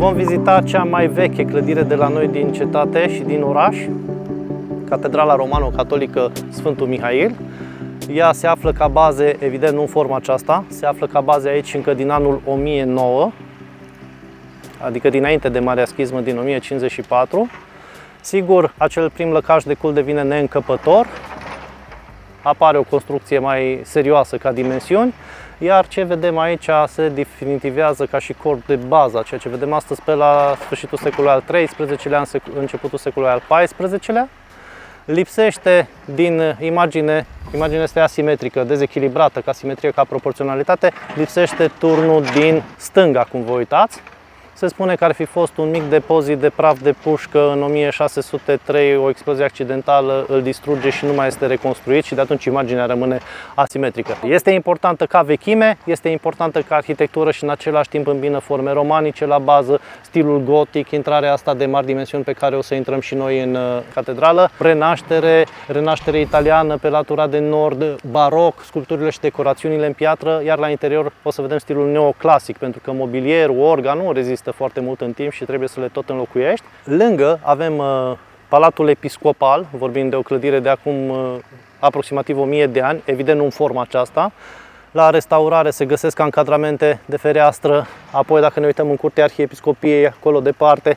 Vom vizita cea mai veche clădire de la noi din cetate și din oraș, Catedrala Romano-Catolică Sfântul Mihail. Ea se află ca baze, evident nu în forma aceasta, se află ca baze aici încă din anul 1009, adică dinainte de Marea Schismă din 1054. Sigur, acel prim lăcaș de cult devine neîncăpător, apare o construcție mai serioasă ca dimensiuni, iar ce vedem aici se definitivează ca și corp de bază, ceea ce vedem astăzi pe la sfârșitul secolului al XIII-lea, începutul secolului al XIV-lea. Lipsește din imaginea este asimetrică, dezechilibrată ca simetrie, ca proporționalitate, lipsește turnul din stânga, cum vă uitați. Se spune că ar fi fost un mic depozit de praf de pușcă în 1603, o explozie accidentală îl distruge și nu mai este reconstruit și de atunci imaginea rămâne asimetrică. Este importantă ca vechime, este importantă ca arhitectură și în același timp îmbină forme romanice la bază, stilul gotic, intrarea asta de mari dimensiuni pe care o să intrăm și noi în catedrală, renaștere italiană pe latura de nord, baroc, sculpturile și decorațiunile în piatră, iar la interior o să vedem stilul neoclasic, pentru că mobilierul, organul rezistă foarte mult în timp și trebuie să le tot înlocuiești. Lângă avem Palatul Episcopal, vorbim de o clădire de acum aproximativ 1000 de ani, evident nu în forma aceasta. La restaurare se găsesc încadramente de fereastră, apoi dacă ne uităm în curtea Arhiepiscopiei, acolo departe,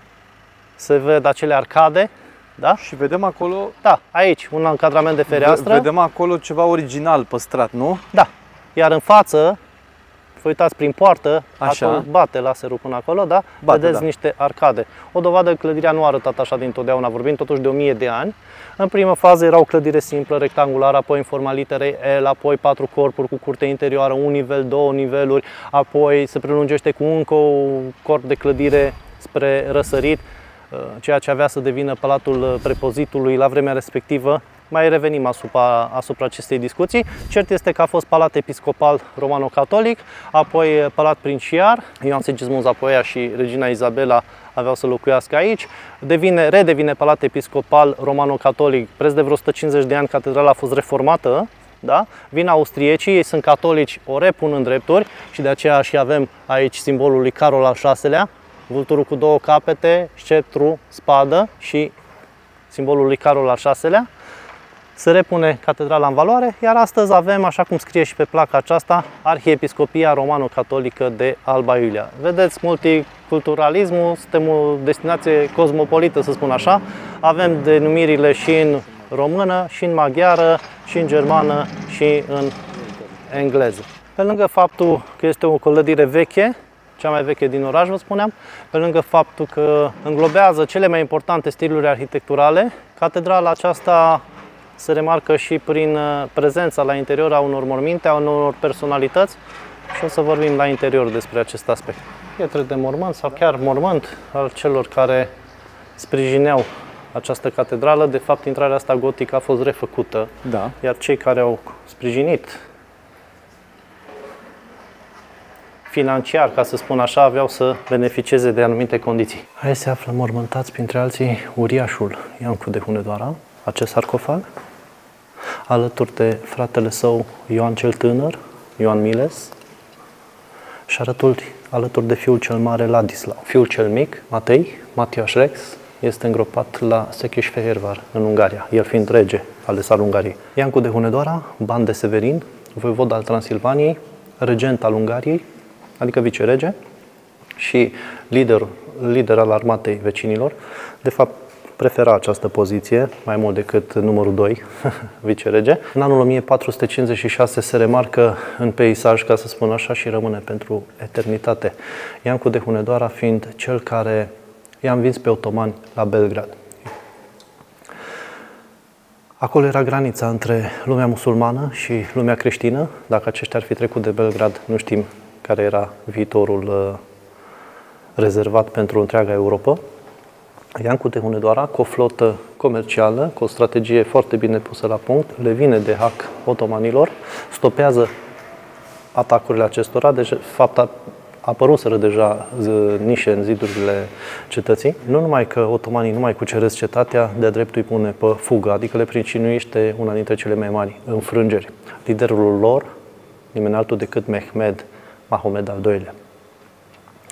se ved acele arcade. Da? Și vedem acolo... Da, aici un încadrament de fereastră. Vedem acolo ceva original păstrat, nu? Da, iar în față, vă uitați prin poartă, așa, acolo bate laserul până acolo, da? Bate, vedeți da, niște arcade. O dovadă că clădirea nu a arătat așa dintotdeauna, vorbim totuși de 1000 de ani. În prima fază era o clădire simplă, rectangulară, apoi în forma literei L, apoi 4 corpuri cu curte interioară, un nivel, 2 niveluri, apoi se prelungește cu încă un corp de clădire spre răsărit, ceea ce avea să devină Palatul Prepozitului la vremea respectivă. Mai revenim asupra acestei discuții. Cert este că a fost Palat Episcopal Romano-Catolic, apoi Palat Princiar, Ioan Sigismund Zapoia și Regina Izabela aveau să locuiască aici. Redevine Palat Episcopal Romano-Catolic, preț de vreo 150 de ani, catedrala a fost reformată. Da? Vin austriecii, ei sunt catolici, o repun în drepturi și de aceea și avem aici simbolul lui Carol al VI-lea, vulturul cu 2 capete, sceptru, spadă și simbolul lui Carol al VI-lea. Se repune catedrala în valoare, iar astăzi avem, așa cum scrie și pe placa aceasta, Arhiepiscopia Romano-Catolică de Alba Iulia. Vedeți multiculturalismul, suntem o destinație cosmopolită, să spun așa. Avem denumirile și în română, și în maghiară, și în germană, și în engleză. Pe lângă faptul că este o clădire veche, cea mai veche din oraș, vă spuneam, pe lângă faptul că înglobează cele mai importante stiluri arhitecturale, catedrala aceasta se remarcă și prin prezența la interior a unor morminte, a unor personalități și o să vorbim la interior despre acest aspect. Pietre de mormânt sau chiar mormânt al celor care sprijineau această catedrală. De fapt, intrarea asta gotică a fost refăcută, da, iar cei care au sprijinit financiar, ca să spun așa, aveau să beneficieze de anumite condiții. Aici se află mormântați, printre alții, uriașul Iancu de Hunedoara, acest sarcofag, alături de fratele său Ioan cel Tânăr, Ioan Miles, și alături de fiul cel mare Ladislau. Fiul cel mic, Matei, Matias Rex, este îngropat la Székesfehérvár, în Ungaria, el fiind rege al Ungariei. Iancu de Hunedoara, ban de Severin, voivod al Transilvaniei, regent al Ungariei, adică vicerege, și lider al armatei vecinilor. De fapt, prefera această poziție mai mult decât numărul 2, vicerege. În anul 1456 se remarcă în peisaj, ca să spun așa, și rămâne pentru eternitate. Iancu de Hunedoara fiind cel care i-a învins pe otomani la Belgrad. Acolo era granița între lumea musulmană și lumea creștină. Dacă aceștia ar fi trecut de Belgrad, nu știm care era viitorul rezervat pentru întreaga Europa. Iancu de Hunedoara, cu o flotă comercială, cu o strategie foarte bine pusă la punct, le vine de hack otomanilor, stopează atacurile acestora, de fapt apăruseră deja nișe în zidurile cetății. Nu numai că otomanii nu mai cuceresc cetatea, de-a dreptul îi pune pe fugă, adică le pricinuiește una dintre cele mai mari înfrângeri. Liderul lor, nimeni altul decât Mahomed al II-lea.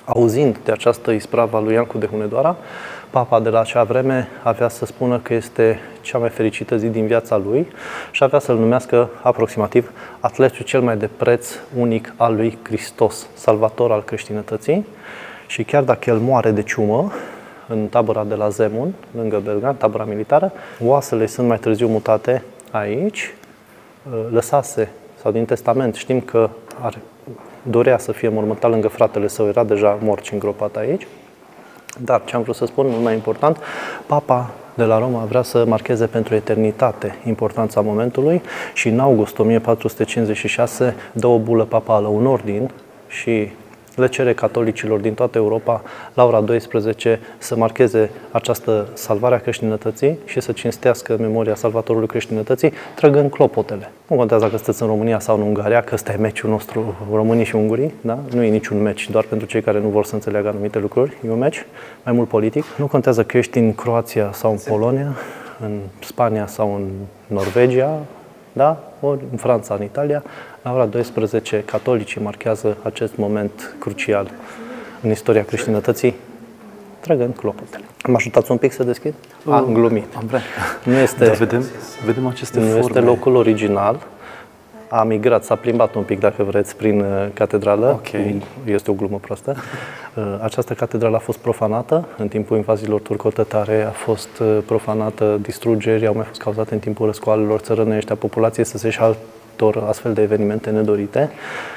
Auzind de această ispravă a lui Iancu de Hunedoara, papa de la acea vreme avea să spună că este cea mai fericită zi din viața lui și avea să-l numească aproximativ atletul cel mai de preț unic al lui Hristos, salvator al creștinătății. Și chiar dacă el moare de ciumă în tabăra de la Zemun, lângă Belgan, tabăra militară, oasele sunt mai târziu mutate aici, lăsase, sau din testament, știm că dorea să fie mormântat lângă fratele său, era deja mort și îngropat aici. Dar ce am vrut să spun, mult mai important, papa de la Roma vrea să marcheze pentru eternitate importanța momentului și în august 1456 dă o bulă papală, un ordin, și le cere catolicilor din toată Europa, la ora 12, să marcheze această salvare a creștinătății și să cinstească memoria salvatorului creștinătății, trăgând clopotele. Nu contează dacă sunteți în România sau în Ungaria, că ăsta e meciul nostru, Românii și Ungurii, da? Nu e niciun meci, doar pentru cei care nu vor să înțeleagă anumite lucruri, e un meci mai mult politic. Nu contează că ești în Croația sau în Polonia, în Spania sau în Norvegia, da? Ori în Franța, în Italia, la ora 12, catolicii marchează acest moment crucial în istoria creștinătății, trăgând clopotele. Mă ajutați un pic să deschid? Am glumit. Am vrea. Nu este, vedem aceste nu forme. este locul original. A migrat, s-a plimbat un pic, dacă vreți, prin catedrală. Okay. Este o glumă proastă. Această catedrală a fost profanată în timpul invaziilor turco-tătare, a fost profanată, distrugeri au mai fost cauzate în timpul răscoalelor țărănești a populației, să se și altor astfel de evenimente nedorite.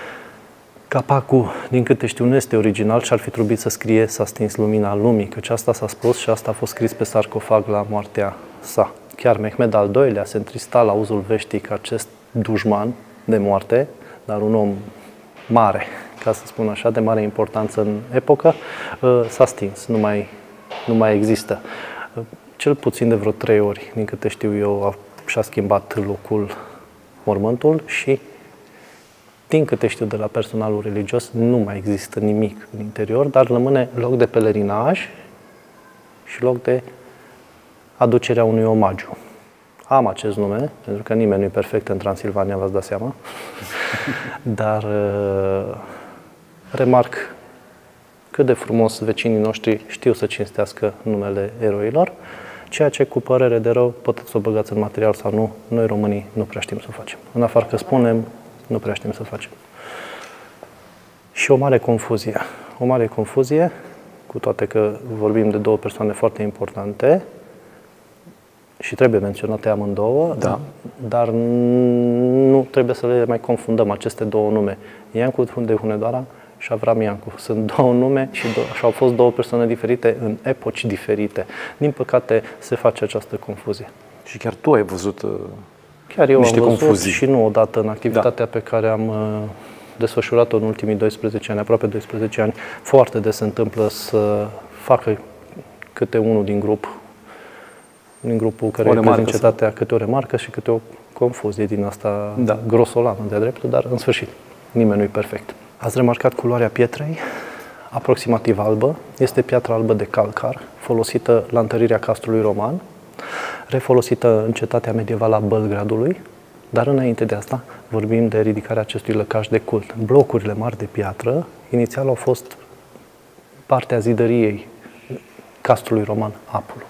Capacul, din câte știu, nu este original și ar fi trebuit să scrie "S-a stins lumina lumii", căci asta s-a spus și asta a fost scris pe sarcofag la moartea sa. Chiar Mehmed al II-lea se întrista la auzul veștii că acest dușman de moarte, dar un om mare, ca să spun așa, de mare importanță în epocă, s-a stins, nu mai există. Cel puțin de vreo 3 ori, din câte știu eu, și-a schimbat locul mormântul și, din câte știu de la personalul religios, nu mai există nimic în interior, dar rămâne loc de pelerinaj și loc de aducerea unui omagiu. Am acest nume, pentru că nimeni nu e perfect în Transilvania, v-ați dat seama, dar remarc cât de frumos vecinii noștri știu să cinstească numele eroilor, ceea ce, cu părere de rău, puteți să o băgați în material sau nu, noi românii nu prea știm să o facem. În afară că spunem, nu prea știm să o facem. Și o mare confuzie, cu toate că vorbim de două persoane foarte importante, și trebuie menționate amândouă, da. Dar nu trebuie să le mai confundăm aceste două nume. Iancu de Hunedoara și Avram Iancu. Sunt două nume și au fost două persoane diferite în epoci diferite. Din păcate se face această confuzie. Și chiar tu ai văzut chiar eu niște am văzut confuzii. Și nu odată în activitatea pe care am desfășurat-o în ultimii 12 ani, aproape 12 ani. Foarte des se întâmplă să facă câte unul din grupul care reprezintă cetatea, câte o remarcă și câte o confuzie din asta grosolană de-a dreptul, dar în sfârșit, nimeni nu e perfect. Ați remarcat culoarea pietrei? Aproximativ albă. Este piatră albă de calcar, folosită la întărirea castrului roman, refolosită în cetatea medievală a Bălgradului, dar înainte de asta vorbim de ridicarea acestui lăcaș de cult. Blocurile mari de piatră, inițial au fost partea zidăriei castrului roman Apulu.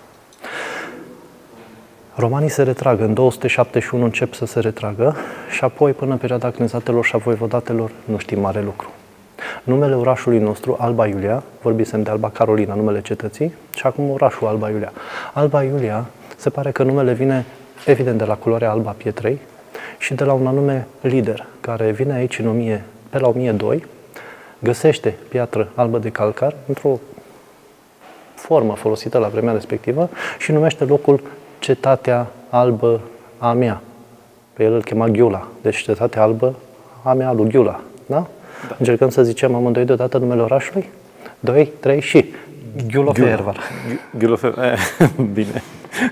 Romanii se retrag, în 271 încep să se retragă și apoi, până în perioada cnezatelor și a voivodatelor, nu știm mare lucru. Numele orașului nostru, Alba Iulia, vorbisem de Alba Carolina, numele cetății, și acum orașul Alba Iulia. Alba Iulia, se pare că numele vine, evident, de la culoarea alba pietrei și de la un anume lider, care vine aici pe la 1002, găsește piatră albă de calcar, într-o formă folosită la vremea respectivă și numește locul Cetatea Albă a mea. Pe el îl chema Ghiula. Deci Cetatea Albă a mea lui Ghiula. Da? Da. Încercăm să zicem amândoi deodată numele orașului? 2, 3 și Ghiulofervar. Ghiulofervar. Bine.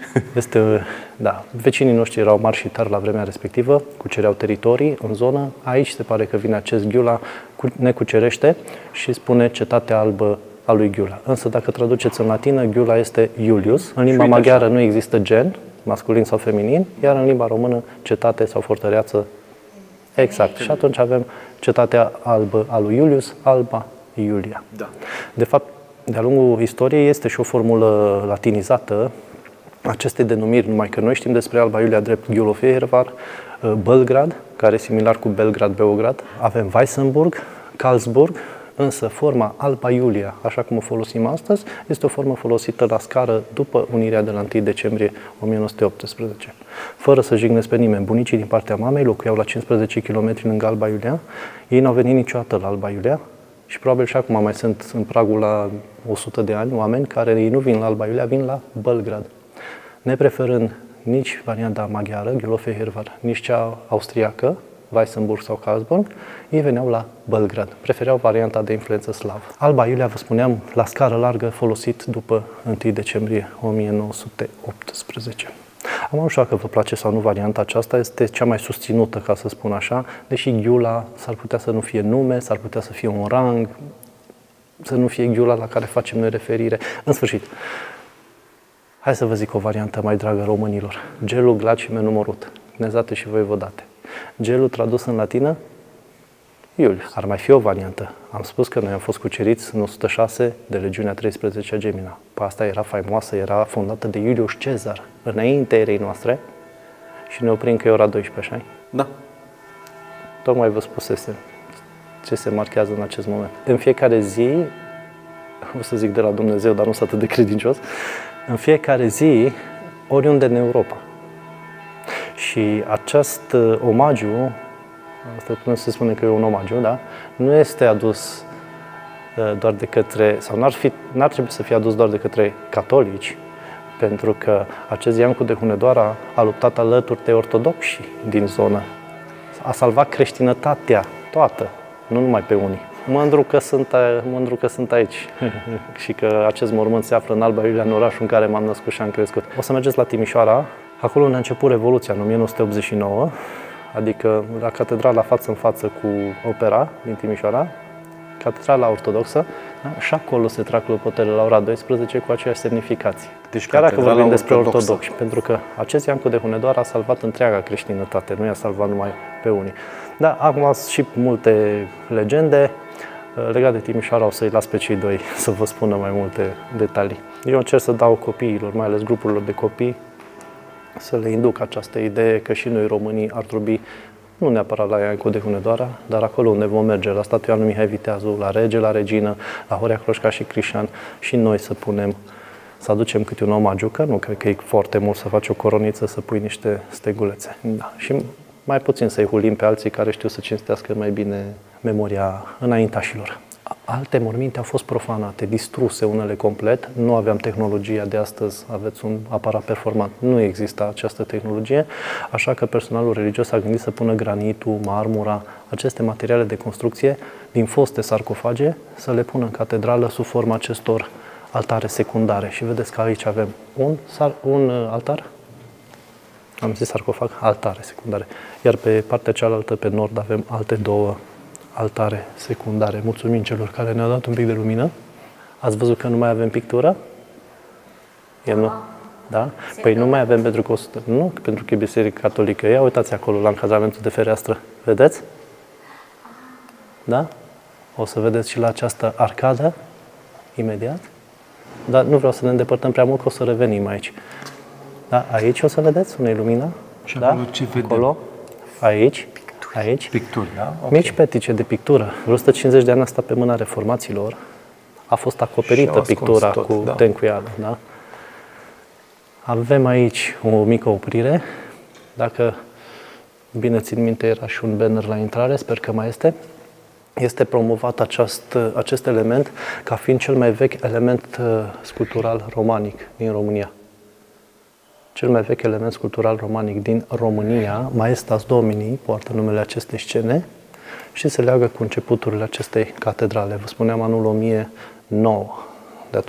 Vecinii noștri erau mari și tari la vremea respectivă, cucereau teritorii în zonă. Aici se pare că vine acest Ghiula, ne cucerește și spune Cetatea Albă a lui Ghiula. Însă, dacă traduceți în latină, Ghiula este Iulius. În limba maghiară nu există gen, masculin sau feminin, iar în limba română, cetate sau fortăreață, exact. Și atunci avem Cetatea Albă a lui Iulius, Alba Iulia. Da. De fapt, de-a lungul istoriei este și o formulă latinizată acestei denumiri, numai că noi știm despre Alba Iulia drept Gyulafehérvár, Belgrad, care e similar cu Belgrad-Beograd, avem Weissenburg, Karlsburg, însă forma Alba Iulia, așa cum o folosim astăzi, este o formă folosită la scară după unirea de la 1 decembrie 1918. Fără să jignesc pe nimeni, bunicii din partea mamei locuiau la 15 km lângă Alba Iulia, ei n-au venit niciodată la Alba Iulia și probabil și acum mai sunt în pragul la 100 de ani oameni care ei nu vin la Alba Iulia, vin la Belgrad. Nepreferând nici varianta maghiară, Gyulafehérvár, nici cea austriacă, Weissenburg sau Karlsburg, ei veneau la Belgrad. Prefereau varianta de influență slavă. Alba Iulia, vă spuneam, la scară largă, folosit după 1 decembrie 1918. Am nu știu dacă vă place sau nu varianta aceasta, este cea mai susținută, ca să spun așa, deși Gyula s-ar putea să nu fie nume, s-ar putea să fie un rang, să nu fie Gyula la care facem noi referire. În sfârșit, hai să vă zic o variantă mai dragă românilor. Gelul, glad și menumorut, Cnezate și voievodate. Gelul tradus în latină, Iulius. Ar mai fi o variantă. Am spus că noi am fost cuceriți în 106 de legiunea 13 Gemina. Pe asta era faimoasă, era fondată de Iulius Cezar, înainte erei noastre, și ne oprim că e ora 12, așa? Da. Tocmai vă spusesem ce se marchează în acest moment. În fiecare zi, o să zic de la Dumnezeu, dar nu sunt atât de credincios, în fiecare zi, oriunde în Europa. Și acest omagiu, asta putem să spunem că e un omagiu, da? Nu este adus doar de către, sau n-ar trebui să fie adus doar de către catolici, pentru că acest Iancu de Hunedoara a luptat alături de ortodoxi din zonă. A salvat creștinătatea toată, nu numai pe unii. Mândru că sunt aici și că acest mormânt se află în Alba Iulia, în orașul în care m-am născut și am crescut. O să mergeți la Timișoara, acolo unde a început Revoluția, în 1989, adică la catedrala față în față cu opera din Timișoara, catedrala ortodoxă, da? Și acolo se trag clopotele la ora 12 cu aceeași semnificație. Deci chiar dacă vorbim despre ortodoxă. ortodoxi, pentru că acest Iancu de Hunedoara a salvat întreaga creștinătate, nu i-a salvat numai pe unii. Da, acum și multe legende legate de Timișoara, o să-i las pe cei doi să vă spună mai multe detalii. Eu încerc să dau copiilor, mai ales grupurilor de copii, să le induc această idee că și noi românii ar trebui, nu neapărat la Iancu de Hunedoara, dar acolo unde vom merge, la statuia lui Mihai Viteazu, la rege, la regină, la Horea Cloșca și Crișan, și noi să aducem câte un omagiu, că nu cred că e foarte mult să faci o coroniță, să pui niște stegulețe. Da. Și mai puțin să-i hulim pe alții care știu să cinstească mai bine memoria înaintașilor. Alte morminte au fost profanate, distruse unele complet, nu aveam tehnologia de astăzi, aveți un aparat performant, nu exista această tehnologie, așa că personalul religios a gândit să pună granitul, marmura, aceste materiale de construcție din foste sarcofage, să le pună în catedrală sub forma acestor altare secundare. Și vedeți că aici avem un altar, am zis sarcofag, altare secundare, iar pe partea cealaltă, pe nord, avem alte două altare secundare. Mulțumim celor care ne-au dat un pic de lumină. Ați văzut că nu mai avem pictură? Nu? Da? Păi nu mai avem pentru că nu, pentru că e biserică catolică. Ia uitați acolo la încadramentul de fereastră. Vedeți? Da? O să vedeți și la această arcadă imediat. Dar nu vreau să ne îndepărtăm prea mult, că o să revenim aici. Da? Aici o să vedeți unde e lumina? Și da? acolo ce vedem? Acolo. Aici. Aici. Picturi, da? Okay. Mici petice de pictură. 150 de ani a stat pe mâna reformaților. A fost acoperită pictura tot, cu tencuială. Da? Avem aici o mică oprire. Dacă bine țin minte, era și un banner la intrare, sper că mai este. Este promovat acest element ca fiind cel mai vechi element sculptural romanic din România. Cel mai vechi element sculptural romanic din România, Maestas Domini, poartă numele acestei scene și se leagă cu începuturile acestei catedrale. Vă spuneam anul 1009, de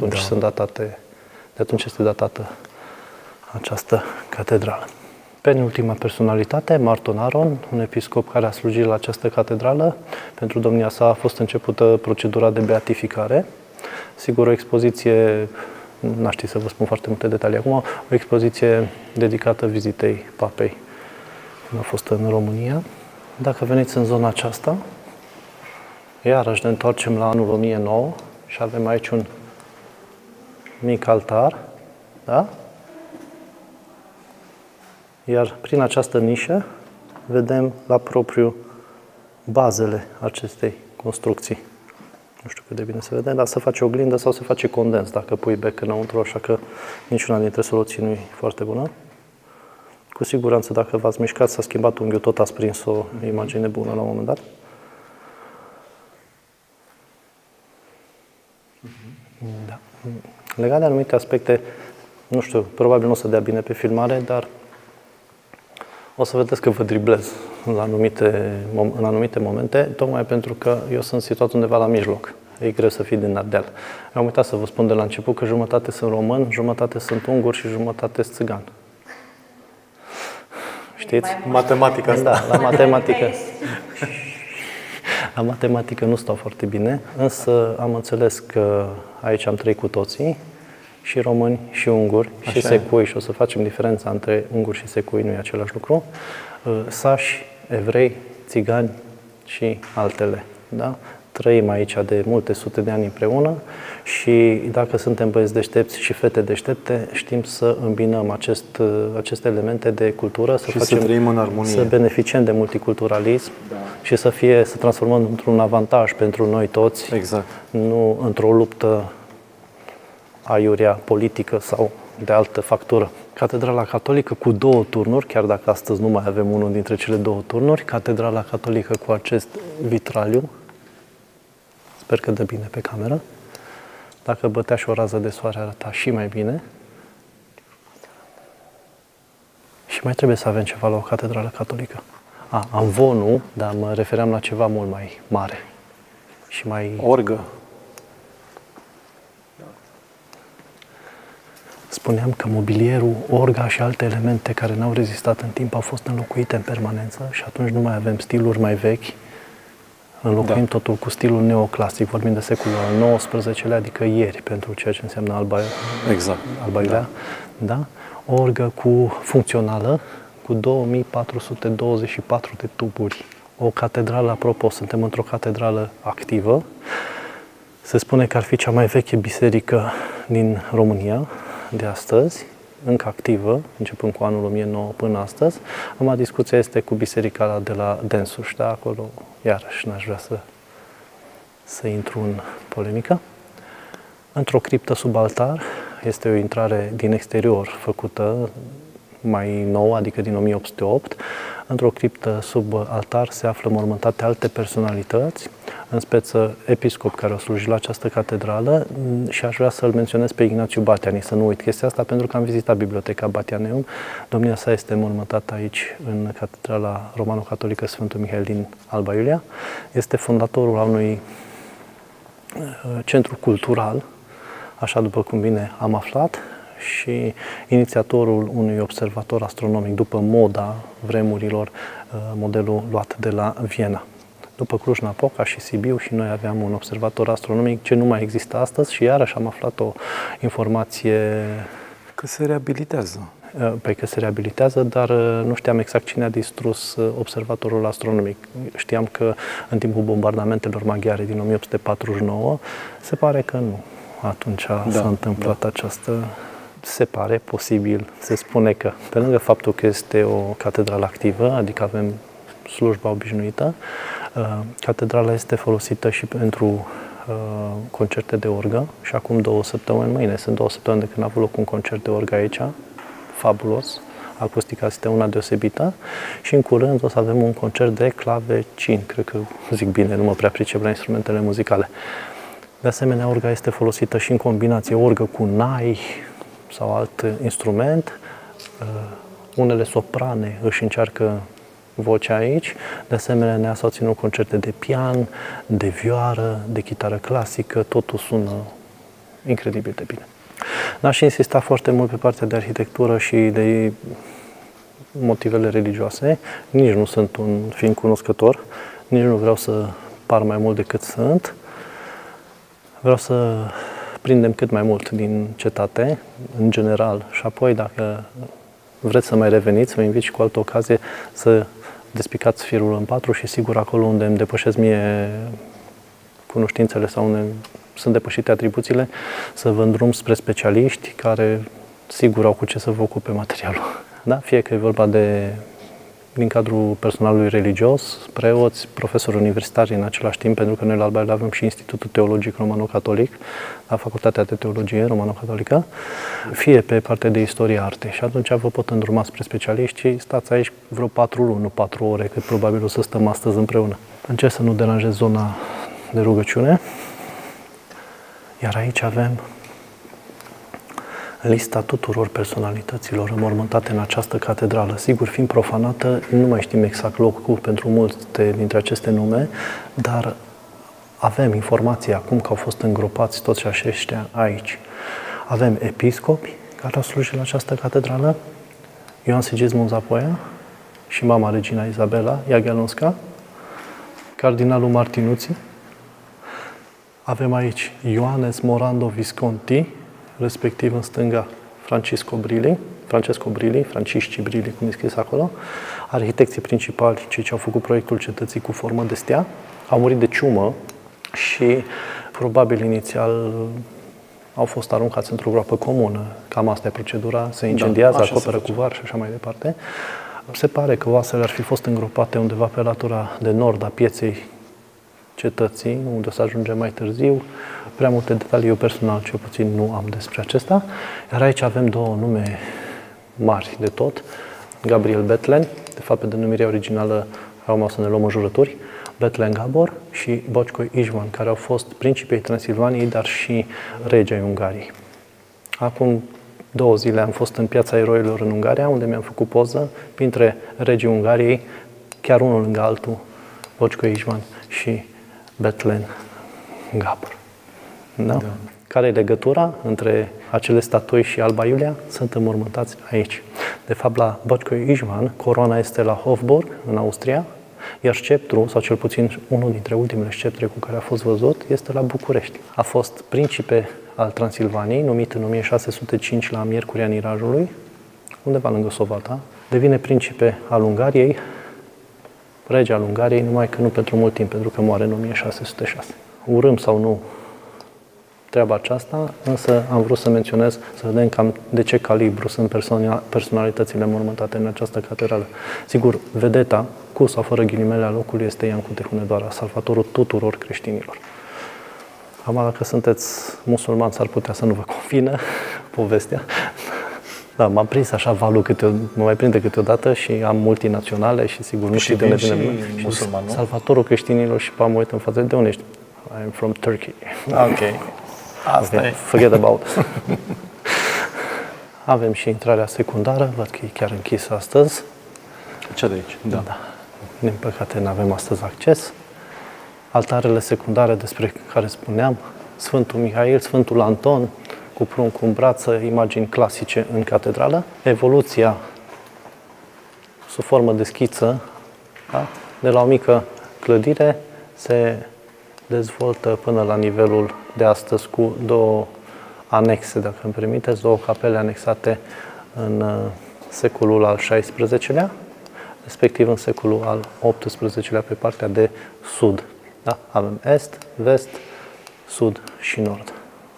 atunci este datată această catedrală. Penultima personalitate, Marton Aron, un episcop care a slujit la această catedrală. Pentru domnia sa a fost începută procedura de beatificare. Sigur, o expoziție, n-aș ști să vă spun foarte multe detalii acum, o expoziție dedicată vizitei papei când a fost în România. Dacă veniți în zona aceasta, Iarăși ne întoarcem la anul 1009 și avem aici un mic altar, da? Iar prin această nișă vedem la propriu bazele acestei construcții. Nu știu cât de bine se vede, dar se face oglindă sau se face condens dacă pui bec înăuntru, așa că niciuna dintre soluții nu e foarte bună. Cu siguranță, dacă v-ați mișcat, s-a schimbat unghiul, tot ați prins o imagine bună la un moment dat. Da. Legat de anumite aspecte, nu știu, probabil nu o să dea bine pe filmare, dar o să vedeți că vă driblez în anumite momente, tocmai pentru că eu sunt situat undeva la mijloc. E greu să fii din Ardeal. Am uitat să vă spun de la început că jumătate sunt român, jumătate sunt ungur și jumătate sunt țigan. Știți? Matematica asta. Da, la matematică. La matematică nu stau foarte bine, însă am înțeles că aici am trăit cu toții, și români, și unguri, și secui, și o să facem diferența între unguri și secui, nu e același lucru, sași, evrei, țigani și altele. Da? Trăim aici de multe sute de ani împreună și dacă suntem băieți deștepți și fete deștepte, știm să îmbinăm aceste elemente de cultură, să trăim în armonie, să beneficiem de multiculturalism, da, și să transformăm într-un avantaj pentru noi toți, exact, nu într-o luptă aiurea politică sau de altă factură. Catedrala Catolică cu 2 turnuri, chiar dacă astăzi nu mai avem unul dintre cele 2 turnuri, Catedrala Catolică cu acest vitraliu, sper că dă bine pe cameră. Dacă bătea și o rază de soare, arăta și mai bine. Și mai trebuie să avem ceva la o catedrală catolică. Amvonul, dar mă refeream la ceva mult mai mare. Și mai... Orgă. Spuneam că mobilierul, orga și alte elemente care n-au rezistat în timp au fost înlocuite în permanență și atunci nu mai avem stiluri mai vechi. Înlocuim totul cu stilul neoclasic, vorbim de secolul al XIX-lea, adică ieri, pentru ceea ce înseamnă Alba Iulia. Da? O orgă funcțională, cu 2424 de tuburi. O catedrală, apropo, suntem într-o catedrală activă. Se spune că ar fi cea mai veche biserică din România de astăzi, încă activă, începând cu anul 1009 până astăzi. Acum discuția este cu biserica de la Densuș, da? Acolo, iarăși, n-aș vrea să intru în polemică. Într-o criptă sub altar, este o intrare din exterior făcută mai nouă, adică din 1808. Într-o criptă sub altar se află mormântate alte personalități, în speță episcop care au slujit la această catedrală, și aș vrea să-l menționez pe Ignațiu Batiani, să nu uit chestia asta, pentru că am vizitat Biblioteca Batianeum. Domnia sa este mormântată aici, în Catedrala Romano-Catolică Sfântul Mihail din Alba Iulia. Este fondatorul a unui centru cultural, așa după cum bine am aflat, și inițiatorul unui observator astronomic după moda vremurilor, modelul luat de la Viena. După Cluj-Napoca și Sibiu și noi aveam un observator astronomic ce nu mai există astăzi și iarăși am aflat o informație că se reabilitează. Păi că se reabilitează, dar nu știam exact cine a distrus observatorul astronomic. Știam că în timpul bombardamentelor maghiare din 1849, se pare că nu. Atunci s-a întâmplat această... Se pare posibil, se spune că, pe lângă faptul că este o catedrală activă, adică avem slujba obișnuită, catedrala este folosită și pentru concerte de orgă și acum 2 săptămâni, mâine sunt 2 săptămâni de când a avut loc un concert de orgă aici, fabulos, acustica este una deosebită, și în curând o să avem un concert de clavecin, cred că zic bine, nu mă prea pricep la instrumentele muzicale. De asemenea, orga este folosită și în combinație orgă cu nai sau alt instrument. Unele soprane își încearcă vocea aici. De asemenea, ne-a ținut concerte de pian, de vioară, de chitară clasică. Totul sună incredibil de bine. N-aș insista foarte mult pe partea de arhitectură și de motivele religioase. Nici nu sunt un fiind cunoscător, nici nu vreau să par mai mult decât sunt. Vreau să prindem cât mai mult din cetate, în general, și apoi, dacă vreți să mai reveniți, vă invit și cu altă ocazie să despicați firul în 4 și sigur acolo unde îmi depășesc mie cunoștințele sau sunt depășite atribuțiile, să vă îndrum spre specialiști care sigur au cu ce să vă ocupe materialul. Da? Fie că e vorba din cadrul personalului religios, preoți, profesori universitari în același timp, pentru că noi la Alba Iulia avem și Institutul Teologic Romano-Catolic, la Facultatea de Teologie Romano-Catolică, fie pe partea de istorie arte. Și atunci vă pot îndruma spre specialiști și stați aici vreo 4 luni, nu 4 ore, cât probabil o să stăm astăzi împreună. Încerc să nu deranjez zona de rugăciune. Iar aici avem lista tuturor personalităților înmormântate în această catedrală. Sigur, fiind profanată, nu mai știm exact locul pentru multe dintre aceste nume, dar avem informații acum că au fost îngropați toți aceștia aici. Avem episcopi care au slujit la această catedrală, Ioan Sigismund Zapoia și mama Regina Izabela Jagiellonska, cardinalul Martinuții. Avem aici Ioanes Morando Visconti, respectiv în stânga Francesco Brilli, Francisci Brilli, cum e scris acolo, arhitecții principali, cei ce au făcut proiectul cetății cu formă de stea, au murit de ciumă și probabil inițial au fost aruncați într-o groapă comună. Cam asta e procedura, se incendiază, acoperă cu var și așa mai departe. Se pare că oasele ar fi fost îngropate undeva pe latura de nord a pieței cetății, unde o să ajungem mai târziu. Prea multe detalii, eu personal cel puțin nu am despre acesta. Iar aici avem două nume mari de tot. Gabriel Bethlen, de fapt pe denumirea originală acum o să ne luăm în jurături, Bethlen Gabor și Bocskoi István, care au fost principii ai Transilvaniei, dar și regi ai Ungariei. Acum 2 zile am fost în Piața Eroilor în Ungaria, unde mi-am făcut poză printre regii Ungariei, chiar unul lângă altul, Bocskoi István și Bethlen Gabor. Da? Da. Care e legătura între acele statui și Alba Iulia? Sunt înmormântați aici. De fapt, la Bocskoi István, coroana este la Hofburg, în Austria, iar sceptru, sau cel puțin unul dintre ultimele sceptre cu care a fost văzut, este la București. A fost principe al Transilvaniei, numit în 1605 la Miercurea Nirajului, undeva lângă Sovata. Devine principe al Ungariei, rege al Ungariei, numai că nu pentru mult timp, pentru că moare în 1606. Urâm sau nu treaba aceasta, însă am vrut să menționez, să vedem cam de ce calibru sunt personalitățile înmormântate în această catedrală. Sigur, vedeta, cu sau fără ghilimele a locului, este Iancu de Hunedoara, salvatorul tuturor creștinilor. Acum, dacă sunteți musulmani, s-ar putea să nu vă convină povestea. Da, m-am prins așa valul, mă mai prinde câteodată și am multinaționale și sigur nu știu de unde vine. Musulman, nu? Salvatorul creștinilor și mă uit în față, de unde ești? I'm from Turkey. Ok. Asta okay. e. Forget about it. Avem și intrarea secundară, văd că e chiar închisă astăzi. Cea de aici, da. Din păcate nu avem astăzi acces. Altarele secundare despre care spuneam, Sfântul Mihail, Sfântul Anton, cu pruncul în brață, imagini clasice în catedrală. Evoluția sub formă de schiță, da? De la o mică clădire se dezvoltă până la nivelul de astăzi cu 2 anexe, dacă îmi permiteți, 2 capele anexate în secolul al XVI-lea, respectiv în secolul al XVIII-lea pe partea de sud. Da? Avem est, vest, sud și nord.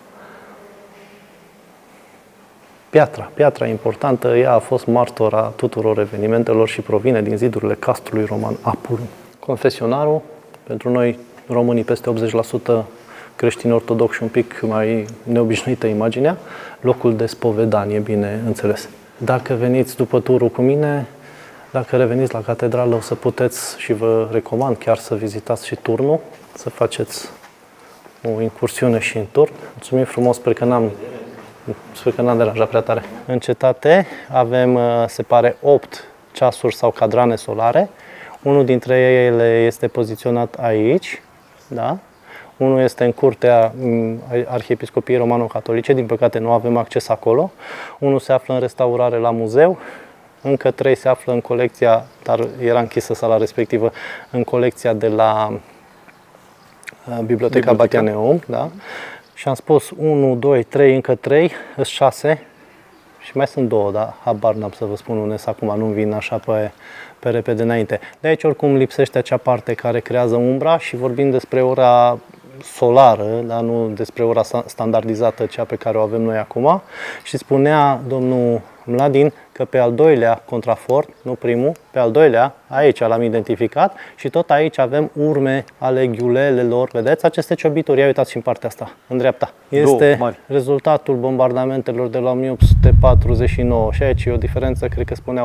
Piatra importantă, ea a fost martora tuturor evenimentelor și provine din zidurile castrului roman Apulum. Confesionarul, pentru noi românii peste 80% creștini ortodoxi și un pic mai neobișnuită imaginea, locul de spovedanie, bine înțeles. Dacă veniți după turul cu mine, dacă reveniți la catedrală, o să puteți și vă recomand chiar să vizitați și turnul, să faceți o incursiune și în turn. Mulțumim frumos, sper că n-am deranjat prea tare. În cetate avem, se pare, 8 ceasuri sau cadrane solare. Unul dintre ele este poziționat aici, da? Unul este în curtea Arhiepiscopiei Romano-Catolice, din păcate nu avem acces acolo. Unul se află în restaurare la muzeu, încă 3 se află în colecția, dar era închisă sala respectivă, în colecția de la Biblioteca Batianeum, da? Și am spus 1, 2, 3, încă 3, 6 și mai sunt 2, da? Habar n-am să vă spun unde acum, nu-mi vin așa pe repede înainte. De aici oricum lipsește acea parte care creează umbra și vorbim despre ora solară, dar nu despre ora standardizată, cea pe care o avem noi acum. Și spunea domnul Mladin că pe al doilea contrafort, nu primul, pe al doilea, aici l-am identificat și tot aici avem urme ale ghiulelelor. Vedeți aceste ciobituri? Ia uitați și în partea asta, în dreapta. Este rezultatul bombardamentelor de la 1849 și aici e o diferență, cred că spunea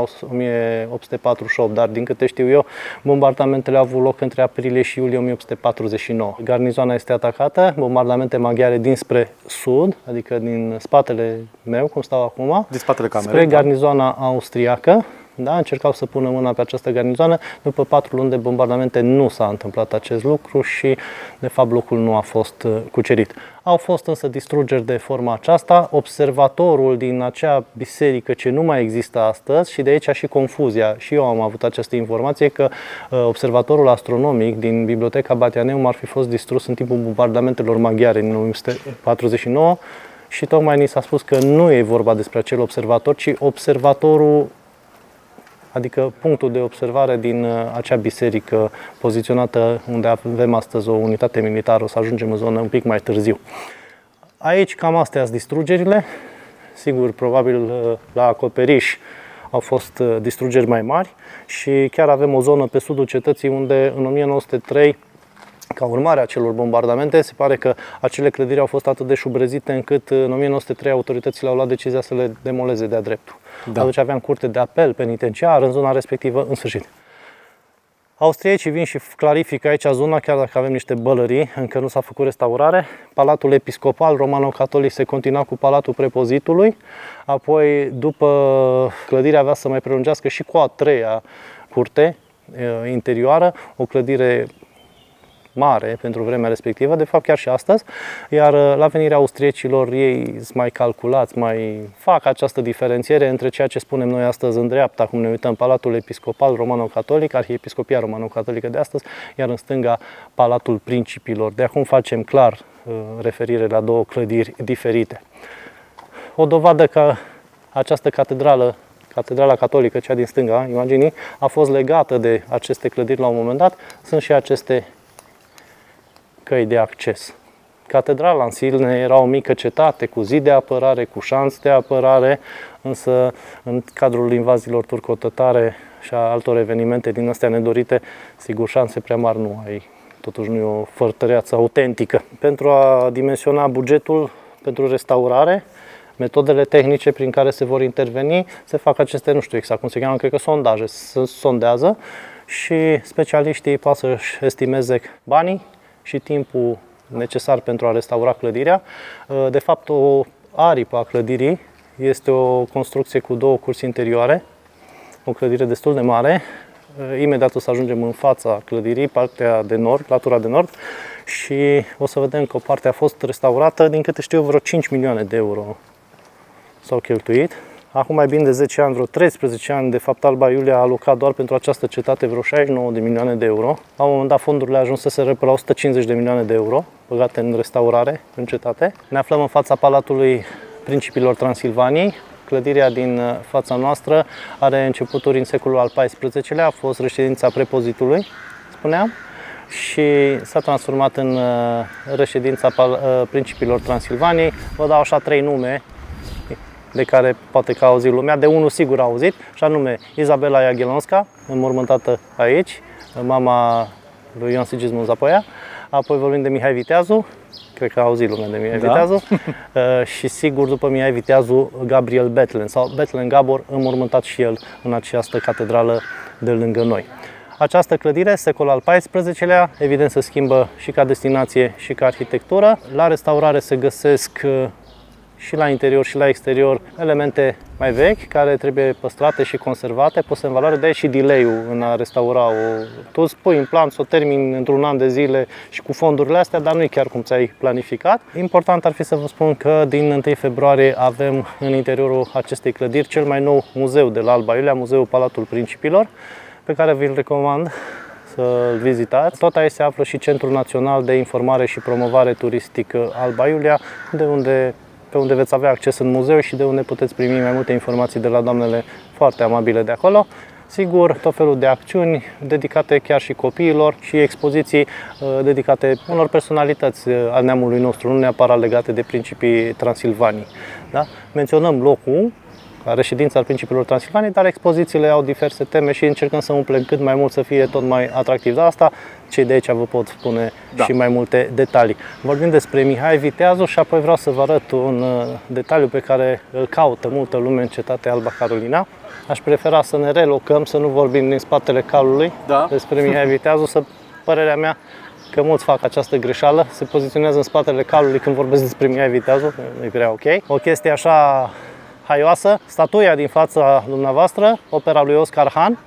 1848, dar din câte știu eu, bombardamentele au avut loc între aprilie și iulie 1849. Garnizoana este atacată, bombardamente maghiare dinspre sud, adică din spatele meu, cum stau acum, din spatele camerei, spre garnizoana austriacă. Da, încercau să pună mâna pe această garnizoană. După 4 luni de bombardamente nu s-a întâmplat acest lucru și, de fapt, locul nu a fost cucerit. Au fost însă distrugeri de forma aceasta. Observatorul din acea biserică, ce nu mai există astăzi, și de aici și confuzia, și eu am avut această informație, că observatorul astronomic din Biblioteca Batianeum ar fi fost distrus în timpul bombardamentelor maghiare din 1949 și tocmai ni s-a spus că nu e vorba despre acel observator, ci observatorul, adică punctul de observare din acea biserică poziționată unde avem astăzi o unitate militară. O să ajungem în zonă un pic mai târziu. Aici cam astea sunt distrugerile. Sigur, probabil la acoperiș au fost distrugeri mai mari și chiar avem o zonă pe sudul cetății unde în 1903, ca urmare a celor bombardamente, se pare că acele clădiri au fost atât de șubrezite încât în 1903 autoritățile au luat decizia să le demoleze de-a dreptul. Da. Atunci aveam curte de apel penitenciar în zona respectivă, în sfârșit. Austriecii vin și clarifică aici zona, chiar dacă avem niște bălării, încă nu s-a făcut restaurare. Palatul episcopal romano-catolic se continua cu Palatul Prepozitului, apoi după clădirea avea să mai prelungească și cu a treia curte interioară, o clădire mare pentru vremea respectivă, de fapt chiar și astăzi, iar la venirea austriecilor ei sunt mai calculați, mai fac această diferențiere între ceea ce spunem noi astăzi în dreapta, cum ne uităm, Palatul Episcopal Romano-Catolic, Arhiepiscopia Romano-Catolică de astăzi, iar în stânga Palatul Principilor. De acum facem clar referire la două clădiri diferite. O dovadă că această catedrală, Catedrala Catolică, cea din stânga, imaginii, a fost legată de aceste clădiri la un moment dat, sunt și aceste căi de acces. Catedrala în sine era o mică cetate cu zid de apărare, cu șanț de apărare, însă în cadrul invaziilor turco-tătare și a altor evenimente din astea nedorite, sigur, șanse prea mari nu ai. Totuși nu e o fortăreață autentică. Pentru a dimensiona bugetul pentru restaurare, metodele tehnice prin care se vor interveni, se fac aceste, nu știu exact cum se cheamă, cred că sondaje, se sondează și specialiștii pot să-și estimeze banii și timpul necesar pentru a restaura clădirea. De fapt, o aripă a clădirii este o construcție cu două curți interioare, o clădire destul de mare. Imediat o să ajungem în fața clădirii, partea de nord, latura de nord, și o să vedem că o parte a fost restaurată, din câte știu, vreo 5 milioane de euro s-au cheltuit. Acum mai bine de 10 ani, vreo 13 ani, de fapt, Alba Iulia a alocat doar pentru această cetate vreo 69 de milioane de euro. La un moment dat fondurile ajunseseră pe la 150 de milioane de euro băgate în restaurare în cetate. Ne aflăm în fața Palatului Principilor Transilvaniei. Clădirea din fața noastră are începuturi în secolul al XIV-lea, a fost reședința prepozitului, spuneam, și s-a transformat în reședința Principilor Transilvaniei. Vă dau așa 3 nume de care poate că a auzit lumea, de unul sigur a auzit, și anume Izabela Jagiellonska, înmormântată aici, mama lui Ion Sigismund Zapoia. Apoi vorbim de Mihai Viteazu, cred că a auzit lumea de Mihai Viteazu, și sigur după Mihai Viteazu Gabriel Bethlen sau Bethlen Gabor, înmormântat și el în această catedrală de lângă noi. Această clădire, secolul al XIV-lea, evident se schimbă și ca destinație și ca arhitectură. La restaurare se găsesc și la interior și la exterior elemente mai vechi care trebuie păstrate și conservate, puse în valoare, de aici și delay-ul în a restaura. Tu spui în plan să o termini într-un an de zile și cu fondurile astea, dar nu e chiar cum ți-ai planificat. Important ar fi să vă spun că din 1 februarie avem în interiorul acestei clădiri cel mai nou muzeu de la Alba Iulia, Muzeul Palatul Principilor, pe care vi-l recomand să-l vizitați. Tot aici se află și Centrul Național de Informare și Promovare Turistică Alba Iulia, pe unde veți avea acces în muzeu și de unde puteți primi mai multe informații de la doamnele foarte amabile de acolo. Sigur, tot felul de acțiuni dedicate chiar și copiilor și expoziții dedicate unor personalități al neamului nostru, nu neapărat legate de Principii Transilvanii. Da? Menționăm locul, reședința al Principilor Transilvanii, dar expozițiile au diverse teme și încercăm să umplem cât mai mult, să fie tot mai atractiv. De asta, cei de aici vă pot spune și mai multe detalii. Vorbim despre Mihai Viteazu și apoi vreau să vă arăt un detaliu pe care îl caută multă lume în Cetatea Alba Carolina. Aș prefera să ne relocăm, să nu vorbim din spatele calului despre Mihai Viteazu, părerea mea că mulți fac această greșeală, se poziționează în spatele calului când vorbesc despre Mihai Viteazu, nu e prea ok. O chestie așa haioasă, statuia din fața dumneavoastră, opera lui Oscar Han,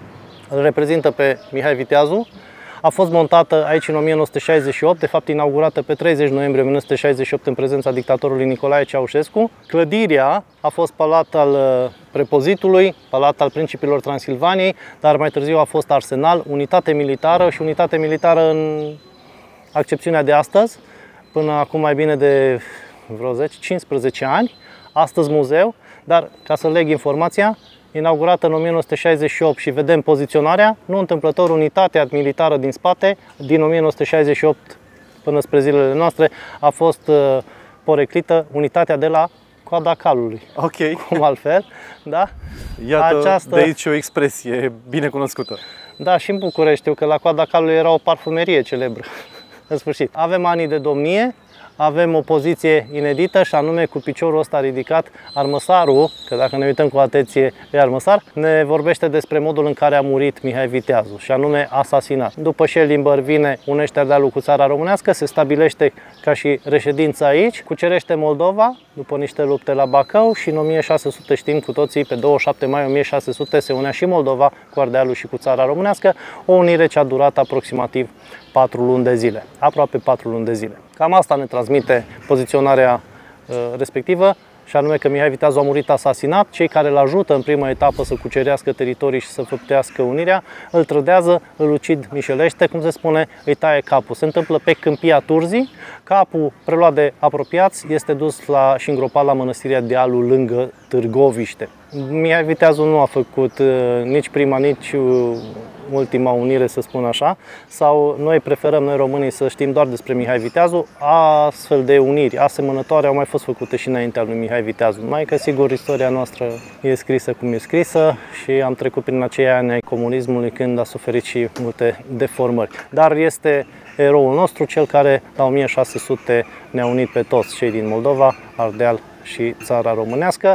îl reprezintă pe Mihai Viteazu. A fost montată aici în 1968, de fapt inaugurată pe 30 noiembrie 1968 în prezența dictatorului Nicolae Ceaușescu. Clădirea a fost palat al prepozitului, palat al Principilor Transilvaniei, dar mai târziu a fost arsenal, unitate militară și unitate militară în accepțiunea de astăzi, până acum mai bine de vreo 10-15 ani. Astăzi muzeu, dar ca să leg informația, inaugurată în 1968 și vedem poziționarea, nu întâmplător unitatea militară din spate, din 1968 până spre zilele noastre, a fost poreclită unitatea de la Coada Calului. Ok. Cum altfel, da? Iată, de aici o expresie bine cunoscută. Da, și în București, știu că la Coada Calului era o parfumerie celebră. În sfârșit, avem anii de domnie. Avem o poziție inedită și anume cu piciorul ăsta ridicat, armăsarul, că dacă ne uităm cu atenție e armăsar, ne vorbește despre modul în care a murit Mihai Viteazu și anume asasinat. După Schellimber vine, unește Ardealul cu țara românească, se stabilește ca și reședință aici, cucerește Moldova după niște lupte la Bacău și în 1600 știm cu toții, pe 27 mai 1600 se unea și Moldova cu Ardealul și cu țara românească, o unire ce a durat aproximativ 4 luni de zile, aproape 4 luni de zile. Cam asta ne transmite poziționarea respectivă, și anume că Mihai Viteazu a murit asasinat. Cei care îl ajută în prima etapă să cucerească teritorii și să făptuiască unirea, îl trădează, îl ucid mișelește, cum se spune, îi taie capul. Se întâmplă pe Câmpia Turzii, capul preluat de apropiați este dus și îngropat la mănăstirea Dealul lângă Târgoviște. Mihai Viteazu nu a făcut nici prima, nici ultima unire, să spun așa, sau noi preferăm, noi românii, să știm doar despre Mihai Viteazu. Astfel de uniri asemănătoare au mai fost făcute și înaintea lui Mihai Viteazu. Mai că sigur istoria noastră e scrisă cum e scrisă și am trecut prin acei ani ai comunismului când a suferit și multe deformări. Dar este eroul nostru, cel care la 1600 ne-a unit pe toți cei din Moldova, Ardeal și țara românească.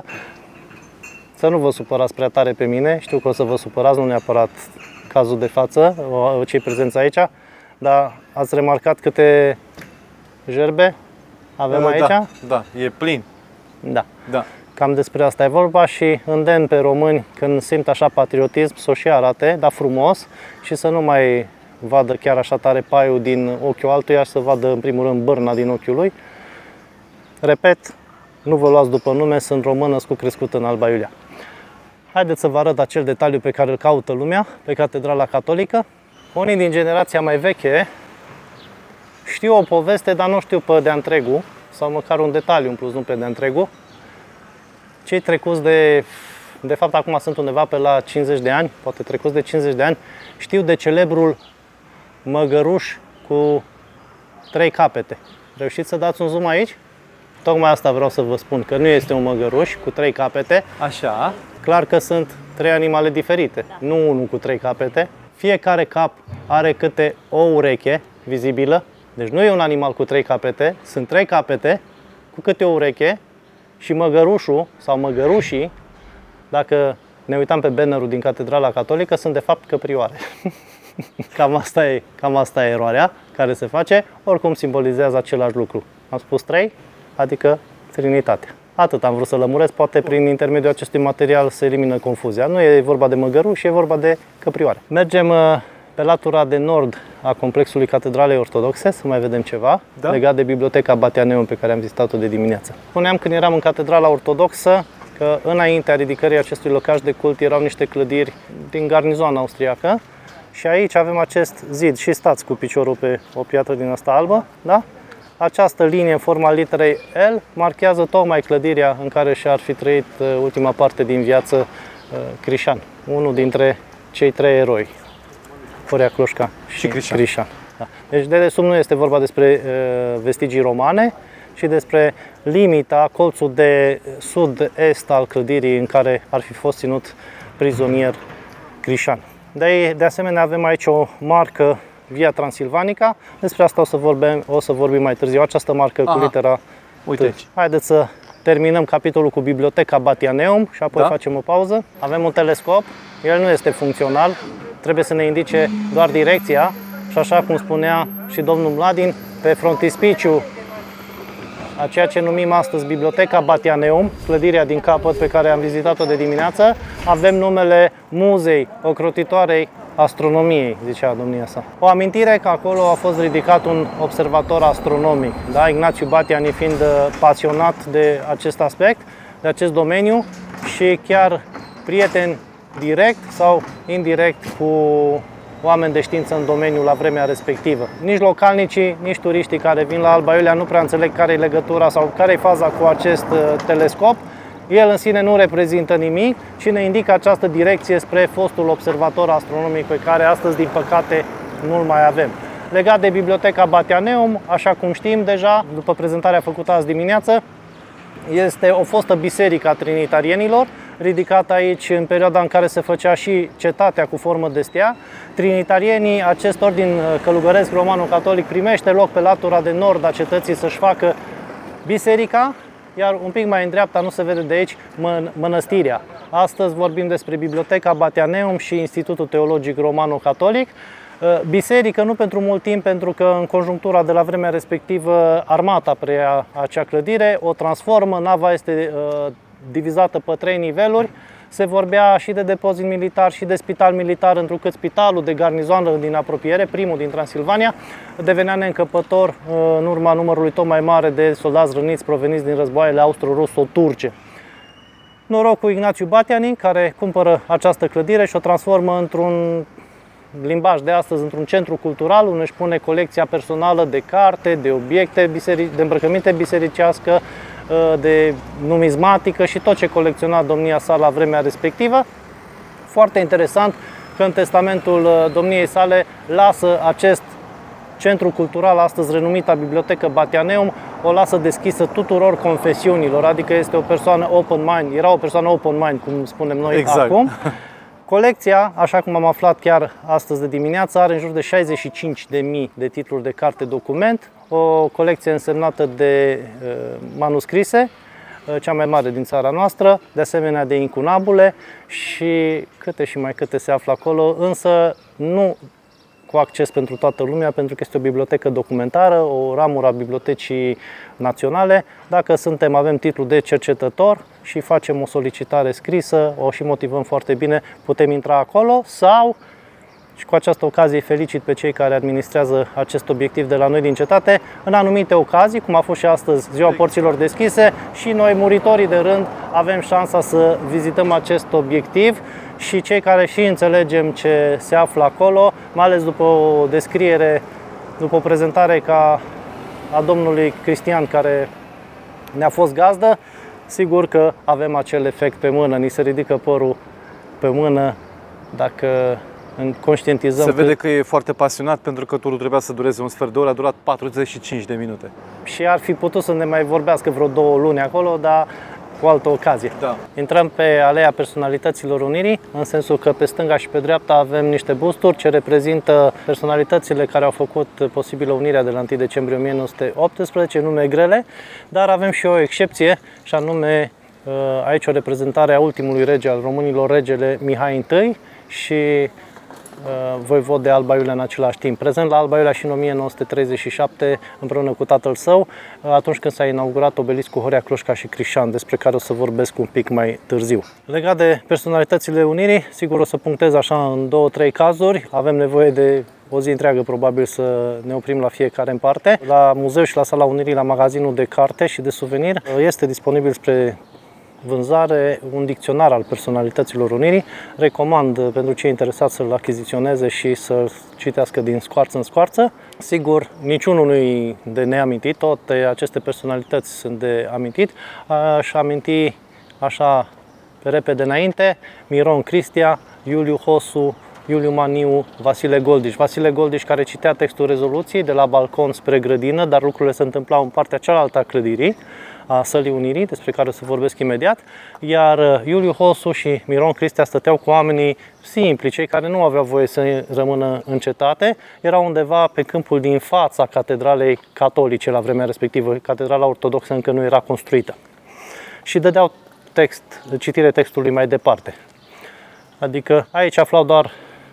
Să nu vă supărați prea tare pe mine, știu că o să vă supărați, nu neapărat cazul de față, cei prezenți aici, dar ați remarcat câte gerbe avem aici? Da, e plin. Da. Cam despre asta e vorba și îndemn pe români, când simt așa patriotism, să o și arate, dar frumos, și să nu mai vadă chiar așa tare paiul din ochiul altuia și să vadă în primul rând bârna din ochiul lui. Repet, nu vă luați după nume, sunt român născut, crescut în Alba Iulia. Haideți să vă arăt acel detaliu pe care îl caută lumea, pe Catedrala Catolică. Unii din generația mai veche știu o poveste, dar nu știu pe de-a întregul, sau măcar un detaliu în plus, nu pe de-a întregul. Cei trecuți de fapt acum sunt undeva pe la 50 de ani, poate trecuți de 50 de ani, știu de celebrul măgăruș cu 3 capete. Reușiți să dați un zoom aici? Tocmai asta vreau să vă spun, că nu este un măgăruș cu 3 capete. Așa. Clar că sunt 3 animale diferite, nu unul cu 3 capete. Fiecare cap are câte o ureche vizibilă, deci nu e un animal cu 3 capete, sunt 3 capete cu câte o ureche și măgărușul sau măgărușii, dacă ne uitam pe bannerul din Catedrala Catolică, sunt de fapt căprioare. Cam asta e eroarea care se face, oricum simbolizează același lucru. Am spus 3, adică Trinitate. Atât am vrut să lămuresc, poate prin intermediul acestui material se elimină confuzia. Nu e vorba de măgăruși, e vorba de căprioare. Mergem pe latura de nord a complexului Catedralei Ortodoxe, să mai vedem ceva legat de Biblioteca Batianeum pe care am vizitat-o de dimineață. Spuneam când eram în Catedrala Ortodoxă că înaintea ridicării acestui locaș de cult erau niște clădiri din garnizoana austriacă și aici avem acest zid și stați cu piciorul pe o piatră din asta albă, da? Această linie în forma literei L marchează tocmai clădirea în care și-ar fi trăit ultima parte din viață Crișan, unul dintre cei 3 eroi, Horea Cloșca și Crișan. Da. Deci de desubt nu este vorba despre vestigii romane, ci despre limita, colțul de sud-est al clădirii în care ar fi fost ținut prizonier Crișan. De asemenea avem aici o marcă Via Transilvanica, despre asta o să vorbim mai târziu, această marcă cu litera. Uite aici. Haideți să terminăm capitolul cu Biblioteca Batianeum și apoi facem o pauză. Avem un telescop, el nu este funcțional, trebuie să ne indice doar direcția și așa cum spunea și domnul Mladin, pe frontispiciu a ceea ce numim astăzi Biblioteca Batianeum, clădirea din capăt pe care am vizitat-o de dimineață, avem numele Muzei Ocrotitoarei Astronomiei, zicea domnia sa. O amintire că acolo a fost ridicat un observator astronomic, da? Ignațiu Batiani fiind pasionat de acest aspect, de acest domeniu și chiar prieten direct sau indirect cu oameni de știință în domeniu la vremea respectivă. Nici localnicii, nici turiștii care vin la Alba Iulia nu prea înțeleg care e legătura sau care e faza cu acest telescop. El în sine nu reprezintă nimic, ci ne indică această direcție spre fostul observator astronomic pe care astăzi, din păcate, nu-l mai avem. Legat de Biblioteca Batianeum, așa cum știm deja, după prezentarea făcută azi dimineață, este o fostă biserică a trinitarienilor, ridicată aici în perioada în care se făcea și cetatea cu formă de stea. Trinitarienii, acest ordin călugăresc romano-catolic, primește loc pe latura de nord a cetății să-și facă biserica, iar un pic mai în dreapta, nu se vede de aici, mănăstirea. Astăzi vorbim despre Biblioteca Batianeum și Institutul Teologic Romano-Catolic. Biserică nu pentru mult timp, pentru că în conjunctura de la vremea respectivă armata preia acea clădire, o transformă, nava este divizată pe 3 niveluri, se vorbea și de depozit militar și de spital militar, întrucât spitalul de garnizoană din apropiere, primul din Transilvania, devenea neîncăpător în urma numărului tot mai mare de soldați răniți proveniți din războaiele austro-ruso-turce. Noroc cu Ignațiu Batiani, care cumpără această clădire și o transformă într-un limbaj de astăzi, într-un centru cultural, unde își pune colecția personală de carte, de obiecte, de îmbrăcăminte bisericească, de numizmatică și tot ce colecționa domnia sa la vremea respectivă. Foarte interesant că în testamentul domniei sale lasă acest centru cultural, astăzi renumită Bibliotecă Batianeum, o lasă deschisă tuturor confesiunilor, adică este o persoană open mind, era o persoană open mind, cum spunem noi acum. Colecția, așa cum am aflat chiar astăzi de dimineață, are în jur de 65.000 de titluri de carte document, o colecție însemnată de manuscrise, cea mai mare din țara noastră, de asemenea de incunabule și câte și mai câte se află acolo, însă nu cu acces pentru toată lumea, pentru că este o bibliotecă documentară, o ramură a Bibliotecii Naționale. Dacă avem titlul de cercetător și facem o solicitare scrisă, o și motivăm foarte bine, putem intra acolo sau, și cu această ocazie felicit pe cei care administrează acest obiectiv de la noi din cetate, în anumite ocazii, cum a fost și astăzi Ziua Porților Deschise, și noi, muritorii de rând, avem șansa să vizităm acest obiectiv și cei care și înțelegem ce se află acolo, mai ales după o descriere, după o prezentare ca a domnului Cristian care ne-a fost gazdă, sigur că avem acel efect pe mână, ni se ridică părul pe mână dacă conștientizăm. Se vede că e foarte pasionat, pentru că turul trebuia să dureze un sfert de oră, a durat 45 de minute. Și ar fi putut să ne mai vorbească vreo 2 luni acolo, dar cu altă ocazie. Da. Intrăm pe Aleea Personalităților Unirii, în sensul că pe stânga și pe dreapta avem niște busturi ce reprezintă personalitățile care au făcut posibilă unirea de la 1 decembrie 1918, nume grele, dar avem și o excepție, și anume aici o reprezentare a ultimului rege al românilor, regele Mihai I și voivod de Alba Iulia în același timp. Prezent la Alba Iulia și în 1937 împreună cu tatăl său, atunci când s-a inaugurat obeliscul Horea Cloșca și Crișan, despre care o să vorbesc un pic mai târziu. Legat de personalitățile Unirii, sigur o să punctez așa în 2-3 cazuri. Avem nevoie de o zi întreagă probabil să ne oprim la fiecare în parte. La muzeu și la Sala Unirii, la magazinul de carte și de suveniri, este disponibil spre vânzare un dicționar al personalităților Unirii. Recomand pentru cei interesați să-l achiziționeze și să-l citească din scoarță în scoarță. Sigur, niciunul nu-i de neamintit, toate aceste personalități sunt de amintit. Aș aminti așa pe repede înainte, Miron Cristia, Iuliu Hosu, Iuliu Maniu, Vasile Goldiș. Vasile Goldiș care citea textul rezoluției de la balcon spre grădină, dar lucrurile se întâmplau în partea cealaltă a clădirii, a Sălii Unirii, despre care o să vorbesc imediat, iar Iuliu Hosu și Miron Cristia stăteau cu oamenii simpli, cei care nu aveau voie să rămână în cetate, erau undeva pe câmpul din fața catedralei catolice la vremea respectivă. Catedrala ortodoxă încă nu era construită. Și dădeau citire textului mai departe. Adică aici se aflau doar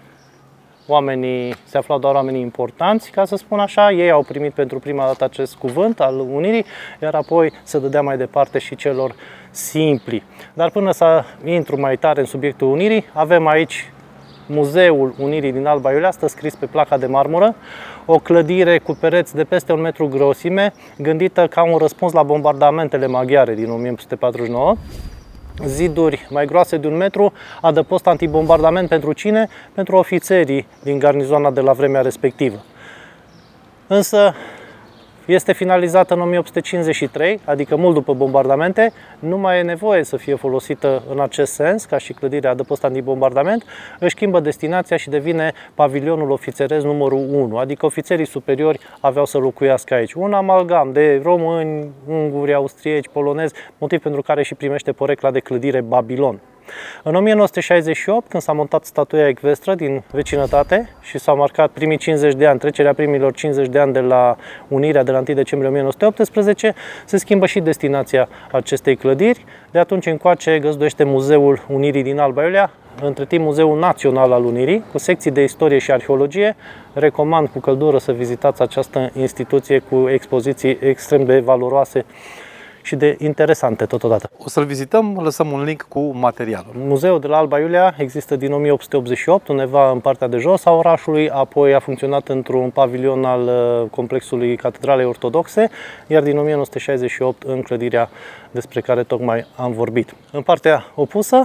oamenii importanți, ca să spun așa. Ei au primit pentru prima dată acest cuvânt al unirii, iar apoi se dădea mai departe și celor simpli. Dar până să intru mai tare în subiectul unirii, avem aici Muzeul Unirii din Alba Iulia, stă scris pe placa de marmură, o clădire cu pereți de peste 1 metru grosime, gândită ca un răspuns la bombardamentele maghiare din 1849. Ziduri mai groase de 1 metru, adăpost antibombardament pentru cine? Pentru ofițerii din garnizoana de la vremea respectivă. Însă este finalizată în 1853, adică mult după bombardamente, nu mai e nevoie să fie folosită în acest sens, ca și clădirea adăpost antibombardament, își schimbă destinația și devine pavilionul ofițeresc numărul 1, adică ofițerii superiori aveau să locuiască aici. Un amalgam de români, unguri, austrieci, polonezi, motiv pentru care și primește porecla de clădire Babilon. În 1968, când s-a montat statuia ecvestră din vecinătate și s-au marcat primii 50 de ani, trecerea primilor 50 de ani de la unirea de la 1 decembrie 1918, se schimbă și destinația acestei clădiri. De atunci încoace găzduiește Muzeul Unirii din Alba Iulia, între timp Muzeul Național al Unirii, cu secții de istorie și arheologie. Recomand cu căldură să vizitați această instituție cu expoziții extrem de valoroase și de interesante totodată. O să-l vizităm, lăsăm un link cu materialul. Muzeul de la Alba Iulia există din 1888, undeva în partea de jos a orașului, apoi a funcționat într-un pavilion al complexului Catedralei Ortodoxe, iar din 1968 în clădirea despre care tocmai am vorbit. În partea opusă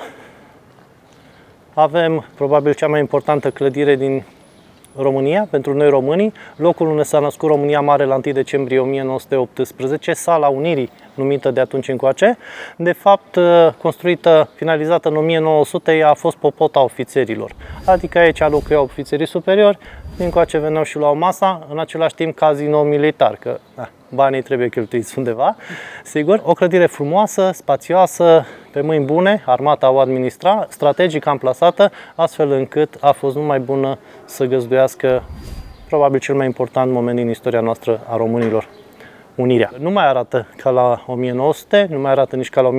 avem probabil cea mai importantă clădire din România, pentru noi românii, locul unde s-a născut România Mare la 1 decembrie 1918, Sala Unirii, numită de atunci încoace. De fapt, construită, finalizată în 1900, ea a fost popota ofițerilor. Adică aici locuiau ofițerii superiori, dincoace veneau și luau masa, în același timp casino militar, că banii trebuie cheltuiți undeva, sigur. O clădire frumoasă, spațioasă, pe mâini bune, armata o administra, strategic amplasată, astfel încât a fost numai bună să găzduiască probabil cel mai important moment din istoria noastră a românilor, unirea. Nu mai arată ca la 1900, nu mai arată nici ca la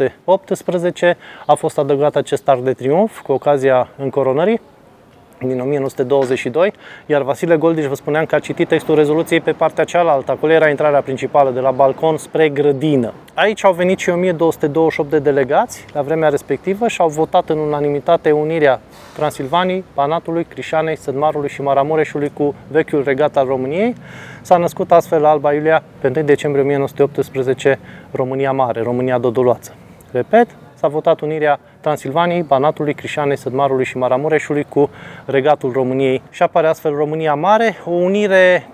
1918, a fost adăugat acest arc de triumf cu ocazia încoronării din 1922, iar Vasile Goldiș, vă spuneam că a citit textul rezoluției pe partea cealaltă, acolo era intrarea principală de la balcon spre grădină. Aici au venit și 1228 de delegați la vremea respectivă și au votat în unanimitate unirea Transilvaniei, Banatului, Crișanei, Sădmarului și Maramureșului cu vechiul regat al României. S-a născut astfel Alba Iulia pe 1 decembrie 1918, România Mare, România Dodoloață. Repet, s-a votat unirea Transilvaniei, Banatului, Crișanei, Sădmarului și Maramureșului cu regatul României și apare astfel România Mare, o unire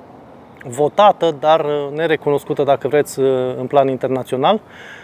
votată, dar nerecunoscută, dacă vreți, în plan internațional.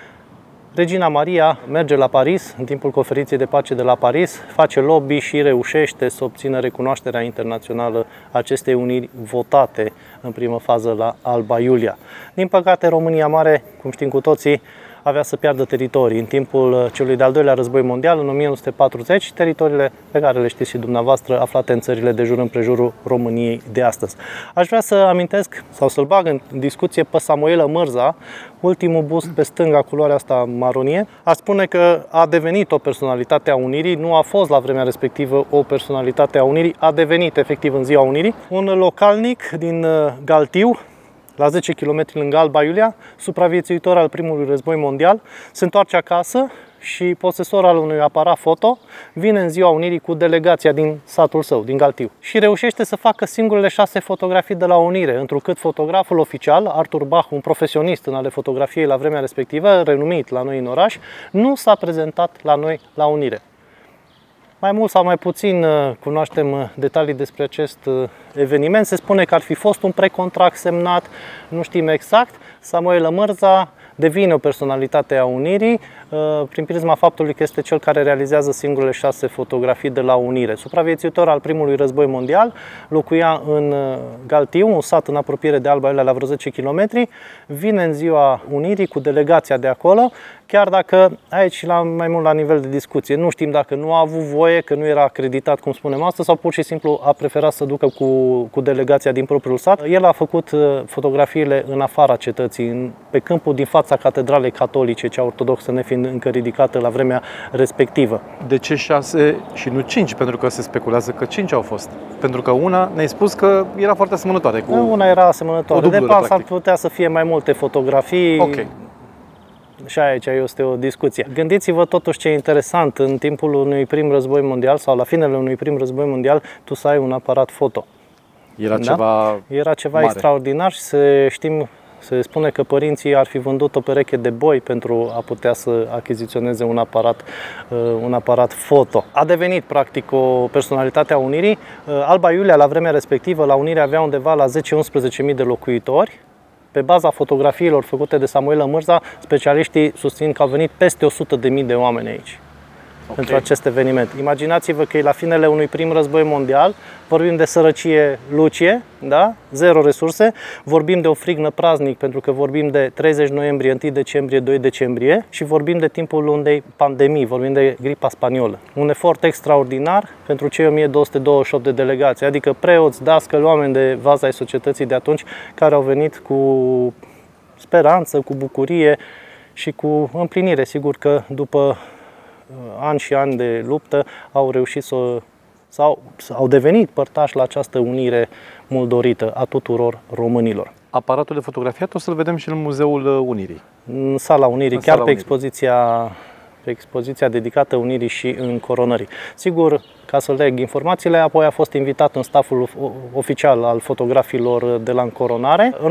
Regina Maria merge la Paris în timpul conferinței de pace de la Paris, face lobby și reușește să obțină recunoașterea internațională a acestei uniri votate în primă fază la Alba Iulia. Din păcate, România Mare, cum știm cu toții, avea să piardă teritorii. În timpul celui de-al doilea război mondial, în 1940, teritoriile pe care le știți și dumneavoastră, aflate în țările de jur împrejurul României de astăzi. Aș vrea să amintesc sau să-l bag în discuție pe Samuel Mărza, ultimul bust pe stânga, culoarea asta maronie. Aș spune că a devenit o personalitate a unirii, nu a fost la vremea respectivă o personalitate a unirii, a devenit efectiv în ziua unirii. Un localnic din Galtiu, la 10 km lângă Alba Iulia, supraviețuitor al primului război mondial, se întoarce acasă și posesor al unui aparat foto vine în ziua unirii cu delegația din satul său, din Galtiu, și reușește să facă singurele 6 fotografii de la unire, întrucât fotograful oficial, Artur Bach, un profesionist în ale fotografiei la vremea respectivă, renumit la noi în oraș, nu s-a prezentat la noi la unire. Mai mult sau mai puțin cunoaștem detalii despre acest eveniment. Se spune că ar fi fost un precontract semnat, nu știm exact. Samuel Mărza devine o personalitate a Unirii prin prisma faptului că este cel care realizează singurele 6 fotografii de la unire. Supraviețuitor al primului război mondial, locuia în Galtiu, un sat în apropiere de Alba Iulia la vreo 10 km, vine în ziua Unirii cu delegația de acolo, chiar dacă aici mai mult la nivel de discuție. Nu știm dacă nu a avut voie, că nu era acreditat, cum spunem astăzi, sau pur și simplu a preferat să ducă cu delegația din propriul sat. El a făcut fotografiile în afara cetății, pe câmpul din fața catedralei catolice, cea ortodoxă nefiind încă ridicată la vremea respectivă. De ce 6 și nu 5? Pentru că se speculează că 5 au fost. Pentru că una, ne-ai spus că era foarte asemănătoare cu... Una era asemănătoare. De fapt, ar putea să fie mai multe fotografii. Ok. Și aici este o discuție. Gândiți-vă totuși ce e interesant, în timpul unui prim război mondial sau la finele unui prim război mondial, tu să ai un aparat foto. Era ceva mare. Extraordinar și se spune că părinții ar fi vândut o pereche de boi pentru a putea să achiziționeze un aparat foto. A devenit practic o personalitate a Unirii. Alba Iulia la vremea respectivă la Unire avea undeva la 10-11.000 de locuitori. Pe baza fotografiilor făcute de Samuel Mârza, specialiștii susțin că au venit peste 100.000 de oameni aici. Pentru acest eveniment. Imaginați-vă că e la finele unui prim război mondial, vorbim de sărăcie lucie, da? Zero resurse, vorbim de o frig năpraznic pentru că vorbim de 30 noiembrie, 1 decembrie, 2 decembrie și vorbim de timpul unei pandemii, vorbim de gripa spaniolă. Un efort extraordinar pentru cei 1228 de delegații, adică preoți, dascăli, oameni de vaza ai societății de atunci care au venit cu speranță, cu bucurie și cu împlinire. Sigur că după ani și ani de luptă au reușit sau au devenit părtași la această unire mult dorită a tuturor românilor. Aparatul de fotografiat o să-l vedem și în Muzeul Unirii. În Sala Unirii, chiar pe expoziția dedicată Unirii și Încoronării. Sigur, ca să leg informațiile, apoi a fost invitat în staful oficial al fotografilor de la Încoronare. În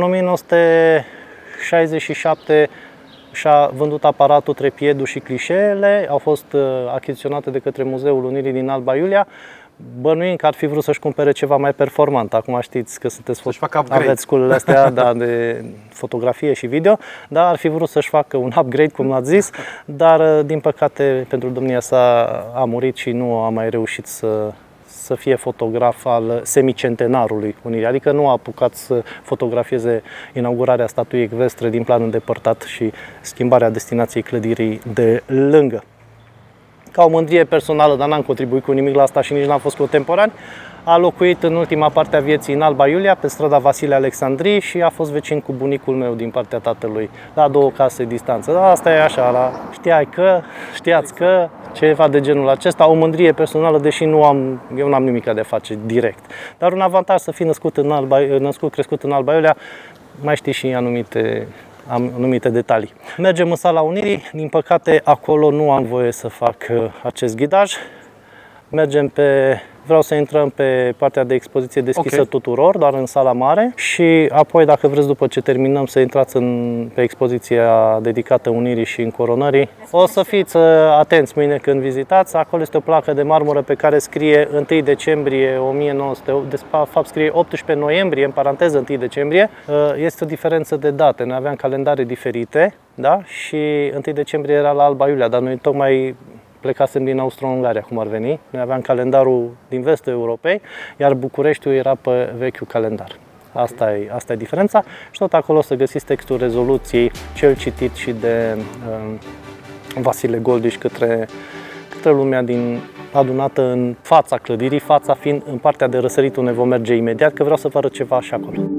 1967 și-a vândut aparatul trepiedul și clișeele, au fost achiziționate de către Muzeul Unirii din Alba Iulia, bănuind că ar fi vrut să-și cumpere ceva mai performant. Acum știți că aveți sculele astea de fotografie și video, dar ar fi vrut să-și facă un upgrade, cum ați zis, dar din păcate pentru domnia sa a murit și nu a mai reușit să fie fotograf al semicentenarului Unirii, adică nu a apucat să fotografieze inaugurarea statuii ecvestre din plan îndepărtat și schimbarea destinației clădirii de lângă. Ca o mândrie personală, dar n-am contribuit cu nimic la asta și nici n-am fost contemporan, a locuit în ultima parte a vieții în Alba Iulia, pe strada Vasile Alexandrii și a fost vecin cu bunicul meu din partea tatălui, la 2 case distanță. Dar asta e așa, știați că, ceva de genul acesta, o mândrie personală, deși eu n-am nimic de a face direct. Dar un avantaj să fii crescut în Alba Iulia, mai știi și anumite detalii. Mergem în Sala Unirii, din păcate acolo nu am voie să fac acest ghidaj. Vreau să intrăm pe partea de expoziție deschisă tuturor, doar în sala mare și apoi, dacă vreți, după ce terminăm, să intrați pe expoziția dedicată Unirii și Încoronării. O să fiți atenți mâine când vizitați. Acolo este o placă de marmură pe care scrie 1 decembrie 1900, de fapt scrie 18 noiembrie, în paranteză 1 decembrie. Este o diferență de date. Noi aveam calendare diferite, da? Și 1 decembrie era la Alba Iulia, dar noi tocmai plecasem din Austro-Ungaria, cum ar veni. Noi aveam calendarul din vestul Europei, iar Bucureștiul era pe vechiul calendar. Asta e diferența. Și tot acolo o să găsiți textul rezoluției, cel citit și de Vasile Goldiș către lumea adunată în fața clădirii, fața fiind în partea de răsărit unde vom merge imediat, că vreau să vă arăt ceva și acolo.